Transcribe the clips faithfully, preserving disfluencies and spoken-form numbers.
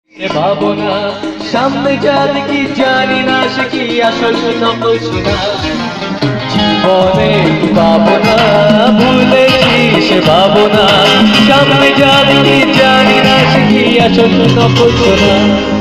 ভাবনা সামনে যা দেখি জানি না সে কি আসল নকল শোনা জীবনে ভাবনা ভুলেছি সে ভাবনা সামনে যা দেখি জানি না সে কি আসল নকল শোনা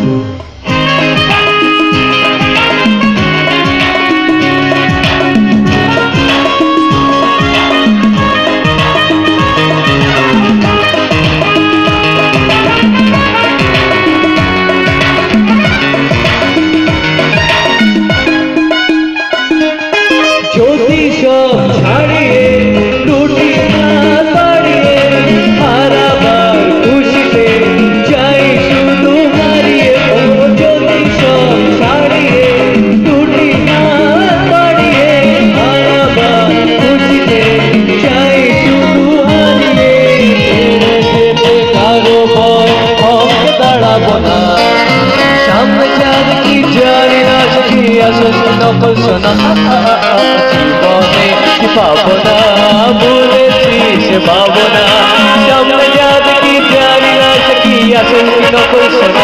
যদি সব ছাড়িয়ে টুটি না পারিয়ে হারাবার খুশিতে চাই শুধু হারিয়ে ও যদি সব ছাড়িয়ে টুটি না পারিয়ে হারাবার খুশিতে চাই শুধু হারিয়ে যেতে কারো ভয় ভয় দাঁড়াবো না সামনে চাঁদ কি জানি না সে আসল নকল শোনা জীবনে পাবো না বলেছি সে পাবো না সামনে যা দেখি জানি না সে কি আসল নকল শোনা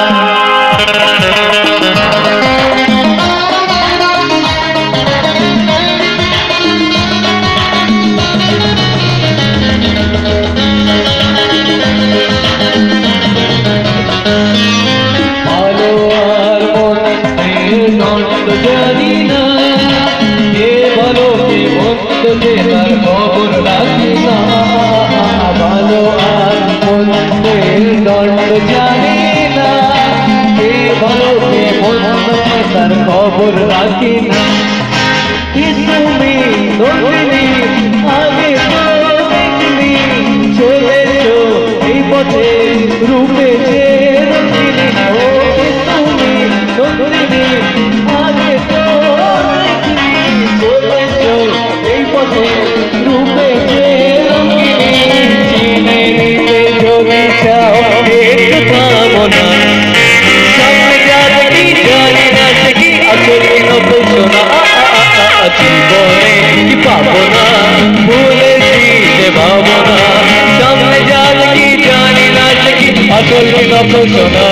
ভালো আর মন্দ জানি না কে ভালো কে মন্দ যে তার খবর রাখি না ভালো আর মন্দের দণ্ড জানি না কে ভালো কে মন্দ যে তার খবর রাখি না তুমি ধরলি আগে দেখলি চলেছো এই পথে রূপে যে রঙিনী ও তুমি ধরলি আগে তো দেখলি চলেছো এই পথে রূপে যে রঙিনী চিনে নিতে যদি চাও একটু পাবো না সামনে যা দেখি জানি না সে কি আসল নকল শোনা জীবনে কি পাবো না ভুলেছি সে ভাবনা সামনে যা দেখি জানি না সে কি আসল নকল শোনা